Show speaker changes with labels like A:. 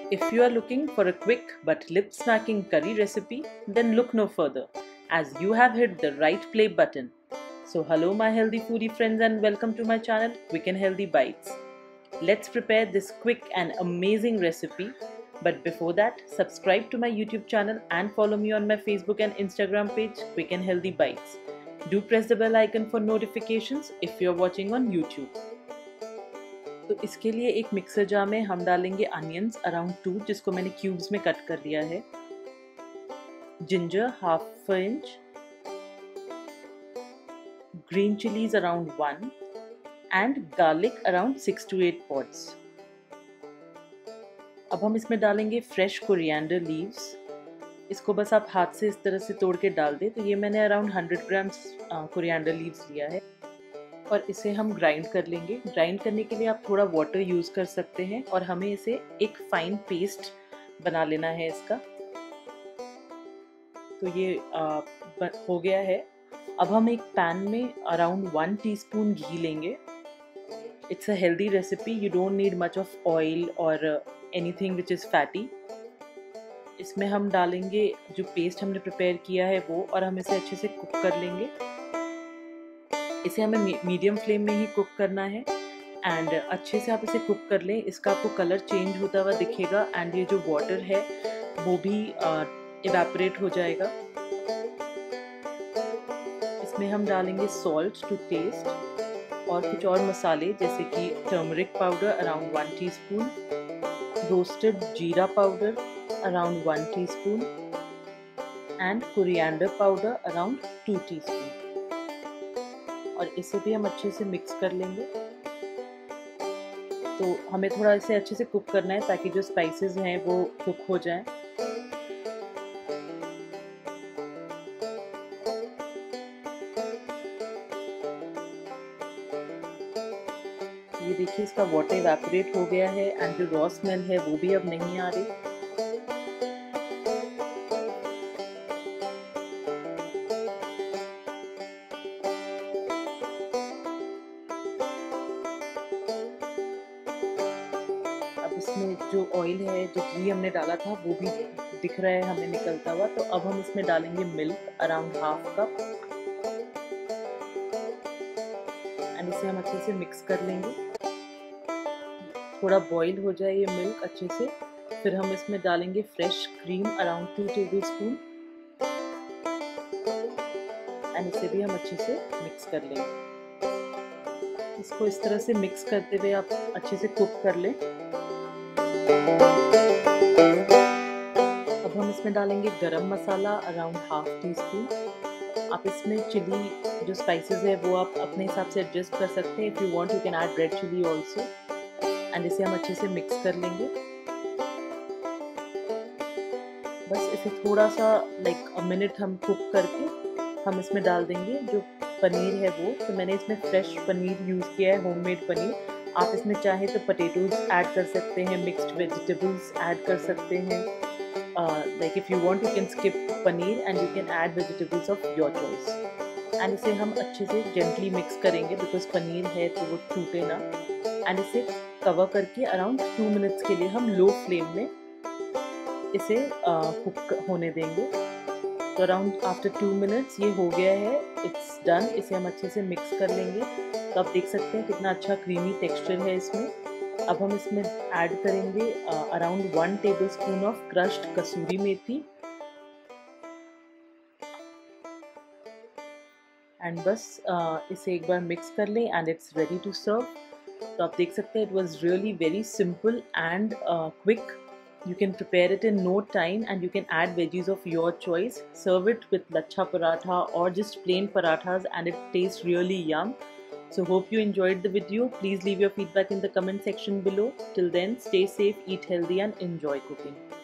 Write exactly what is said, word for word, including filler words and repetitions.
A: If you are looking for a quick but lip-smacking curry recipe, then look no further, as you have hit the right play button. So hello my healthy foodie friends and welcome to my channel Quick and Healthy Bites. Let's prepare this quick and amazing recipe. But before that, subscribe to my YouTube channel and follow me on my Facebook and Instagram page Quick and Healthy Bites. Do press the bell icon for notifications if you are watching on YouTube. तो इसके लिए एक mixer jar में हम डालेंगे onions around two, जिसको मैंने cubes में कट कर लिया है, ginger half inch, green chillies around one and garlic around six to eight pots. अब हम इसमें डालेंगे फ्रेश कोरिएंडर लीव्स. इसको बस आप हाथ से इस तरह से तोड़ के डाल दें. तो ये मैंने around hundred grams coriander leaves लिया है और इसे हम ग्राइंड कर लेंगे. ग्राइंड करने के लिए आप थोड़ा वाटर यूज़ कर सकते हैं और हमें इसे एक फाइन पेस्ट बना लेना है इसका. तो ये आ, हो गया है. अब हम एक पैन में अराउंड वन टीस्पून घी लेंगे. It's a healthy recipe, you don't need much of oil और एनीथिंग विच इज़ फैटी. इसमें हम डालेंगे जो पेस्ट हमने प्रिपेयर किया है वो, और हम इसे अच्छे से कुक कर लेंगे. इसे हमें मीडियम फ्लेम में ही कुक करना है एंड अच्छे से आप इसे कुक कर लें. इसका आपको कलर चेंज होता हुआ दिखेगा एंड ये जो वाटर है वो भी इवेपोरेट हो जाएगा. इसमें हम डालेंगे सॉल्ट टू टेस्ट और कुछ और मसाले जैसे कि turmeric powder around one teaspoon, roasted जीरा powder around one teaspoon and coriander powder around two teaspoon. और इसे भी हम अच्छे से मिक्स कर लेंगे. तो हमें थोड़ा इसे अच्छे से कुक करना है ताकि जो स्पाइसेस हैं वो कुक हो जाएं. ये देखिए इसका वाटर इवेपोरेट हो गया है एंड जो रॉ स्मेल है वो भी अब नहीं आ रही. इसमें जो ऑयल है, जो घी हमने डाला था वो भी दिख रहा है हमें निकलता हुआ. तो अब हम इसमें डालेंगे milk around half cup and इसे हम अच्छे से मिक्स कर लेंगे. थोड़ा बॉईल हो जाए ये मिल्क अच्छे से, फिर हम इसमें डालेंगे fresh cream around two tablespoon and इसे भी हम अच्छे से मिक्स कर लेंगे. इसको इस तरह से मिक्स करते हुए आप अच्छे से कुक कर लें. अब हम इसमें डालेंगे garam masala around half teaspoon. आप इसमें चिली जो स्पाइसेस है वो आप अपने हिसाब से एडजस्ट कर सकते हैं. If you want you can add red chilli also and इसे हम अच्छे से मिक्स कर लेंगे. बस इसे थोड़ा सा लाइक अ मिनट हम कुक करके हम इसमें डाल देंगे जो पनीर है वो. तो मैंने इसमें फ्रेश पनीर यूज़ किया है, होममेड पनीर. आप इसमें चाहे तो पोटैटोज ऐड कर सकते हैं, मिक्स्ड वेजिटेबल्स ऐड कर सकते हैं. Like if you want you can skip paneer and you can add vegetables of your choice. And इसे हम अच्छे से जेंटली मिक्स करेंगे बिकॉज पनीर है तो वो टूटे ना. एंड इसे कवर करके अराउंड टू मिनट्स के लिए हम लो फ्लेम में इसे कुक uh, होने देंगे. तो अराउंड आफ्टर टू मिनट्स ये हो गया है, इट्स डन. इसे हम अच्छे से मिक्स कर लेंगे. तो आप देख सकते हैं कितना अच्छा क्रीमी टेक्सचर है इसमें. अब हम इसमें ऐड करेंगे around one tablespoon of crushed kasuri methi and बस uh, इसे एक बार मिक्स कर लें and it's ready to serve. तो आप देख सकते हैं it was really very simple and quick. You can prepare it in no time and you can add veggies of your choice. Serve it with lachha paratha or just plain parathas and it tastes really yum. So hope you enjoyed the video. Please leave your feedback in the comment section below. Till then, stay safe, eat healthy and enjoy cooking.